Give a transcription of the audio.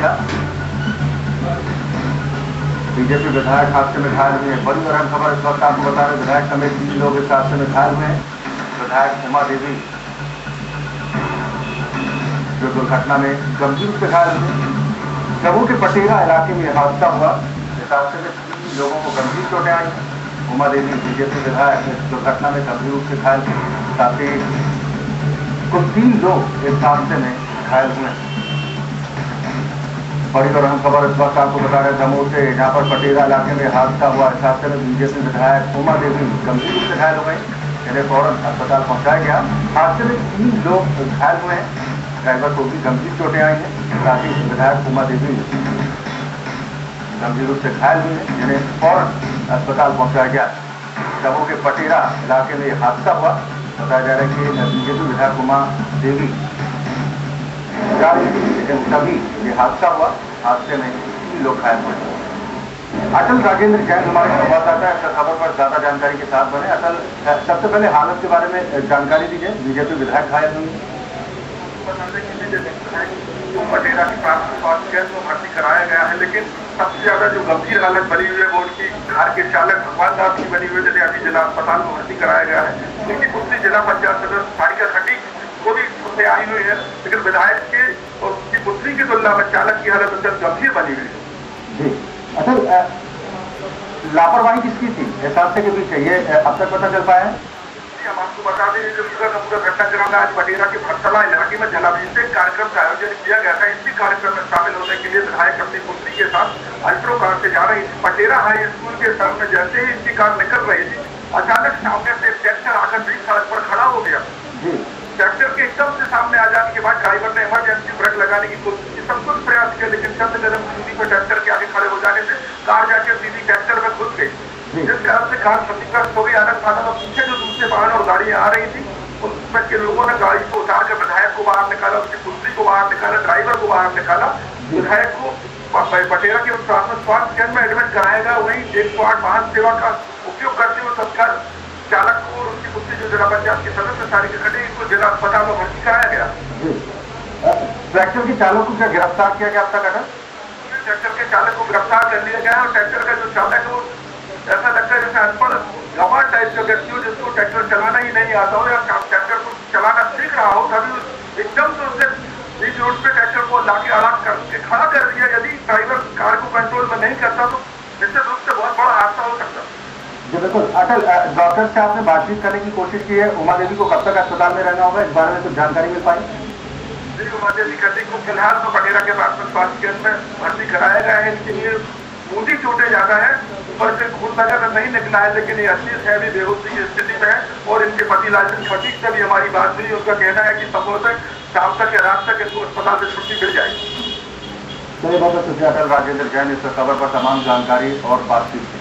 गया। बीजेपी विधायक हादसे में घायल हुए हैं। बड़ी और अहम खबर इस वक्त आपको बता रहे, विधायक समेत 3 लोग इस हादसे में घायल हुए हैं। विधायक उमा देवी जो दुर्घटना में गंभीर रूप से घायल हुए। दमोह के पटेरा इलाके में हादसा हुआ। इस हादसे में 3 लोगों को गंभीर चोटें आई। उमा देवी बीजेपी विधायक इस दुर्घटना में गंभीर रूप से घायल हुए। साथ ही कुल 3 लोग इस हादसे में घायल हुए। बड़ी और अहम खबर इस वक्त आपको बता रहे दमोह से, जहां पर पटेरा इलाके में हादसा हुआ। इस हादसे में बीजेपी विधायक उमा देवी गंभीर रूप से घायल हो गई। इन्हें फौरन अस्पताल पहुंचाया गया। हादसे में 3 लोग घायल हुए हैं। ड्राइवर को भी गंभीर चोटें आई हैं। साथ ही विधायक उमा देवी गंभीर रूप से घायल हुए हैं, जिन्हें फौरन अस्पताल पहुंचाया गया। दमोह के पटेरा इलाके में यह हादसा हुआ। बताया जा रहा है कि बीजेपी विधायक उमा देवी जा रही थी, लेकिन तभी ये हादसा हुआ। हादसे में 3 लोग घायल हुए। अटल राजेंद्र जैन हमारे संवाददाता है, खबर पर ज्यादा जानकारी के साथ बने। अटल, सबसे पहले हालत के बारे में जानकारी दीजिए। बीजेपी विधायक घायल हुई। पटेरा की प्राथमिक स्वास्थ्य केंद्र में भर्ती कराया गया है, लेकिन सबसे ज्यादा जो गंभीर हालत बनी हुई है वो उनकी कार के चालक भगवान दास की बनी हुई है, जिन्हें अभी जिला अस्पताल में भर्ती कराया गया है। उनकी पुत्री जिला पंचायत सदस्य सारिका खट्टी को भी उससे आई हुई है, लेकिन विधायक के और उसकी पुत्री की तुलना में चालक की हालत अत्यंत गंभीर बनी हुई है। जी, अच्छा, लापरवाही किसकी थी इस हादसे के पीछे, ये अब तक पता चल पाया है? हम आपको बता दें जो पूरा घटनाक्रम आज पटेरा के भरतला इलाके में जलाभिषेक कार्यक्रम का आयोजन किया गया था। इसी कार्यक्रम में शामिल होने के लिए विधायक अपनी पुत्री के साथ अल्ट्रो कार से जा रही थी। पटेरा हाई स्कूल के सामने जैसे ही इनकी कार निकल रही थी, अचानक सामने से ट्रैक्टर आकर बीच सड़क पर खड़ा हो गया। ट्रैक्टर के एकदम से सामने आ जाने के बाद ड्राइवर ने इमरजेंसी ब्रेक लगाने की कोशिश की, सब कुछ प्रयास किया, लेकिन चंद कदम दूरी पर ट्रैक्टर के आगे खड़े हो जाने से कार जाके सीधी ट्रैक्टर में घुस गई, जिस कारण से कार क्षतिग्रस्त हो गई। आनंद फानन और पीछे जो दूसरे वाहन और गाड़ियां आ रही थी, उसमें के लोगों ने गाड़ी को उतारकर विधायक को बाहर निकाला, उसकी पुत्री को बाहर निकाला, ड्राइवर को बाहर निकाला। विधायक को पटेरा के प्राथमिक स्वास्थ्य केंद्र में एडमिट कराया गया। वहीं 108 वाहन सेवा का उपयोग करते हुए तत्काल चालक को और उसकी पुत्री जो जिला पंचायत के सदस्य सारिका खट्टी को जिला अस्पताल में भर्ती कराया गया। ट्रैक्टर के चालक को क्या गिरफ्तार किया गया अब तक? ट्रैक्टर के चालक को गिरफ्तार कर लिया गया और ट्रैक्टर का जो चालक है वो ऐसा लगता है जैसे अनपढ़ गंवार टाइप का व्यक्ति हो, जिसको ट्रैक्टर चलाना ही नहीं आता हो या ट्रैक्टर को चलाना सीख रहा हो, तभी एकदम से उसने बीच रोड पे ट्रैक्टर को लाके अड़ा करके खड़ा कर दिया। यदि ड्राइवर कार को कंट्रोल में नहीं करता तो निश्चित रूप से बहुत बड़ा हादसा हो सकता। जी बिल्कुल। अटल, डॉक्टर से आपने बातचीत करने की कोशिश की है। उमा देवी को कब तक अस्पताल में रहना होगा, इस बारे में कुछ जानकारी मिल पाई? जी, उमा देवी खट्टी को फिलहाल तो पटेरा के प्राथमिक स्वास्थ्य केंद्र में भर्ती कराया गया है। इसके लिए मूडी चोटें ज्यादा है, ऊपर से खून वगैरह नहीं निकला है, लेकिन ये अच्छी है भी बेहोशी की स्थिति में है। और इनके पति लालचंद खट्टी से भी हमारी बात हुई, उनका कहना है कि संभवतः शाम तक या रात तक इनको अस्पताल से छुट्टी मिल जाएगी। चलिए, बहुत बहुत शुक्रिया अटल राजेंद्र जैन इस खबर पर तमाम जानकारी और बातचीत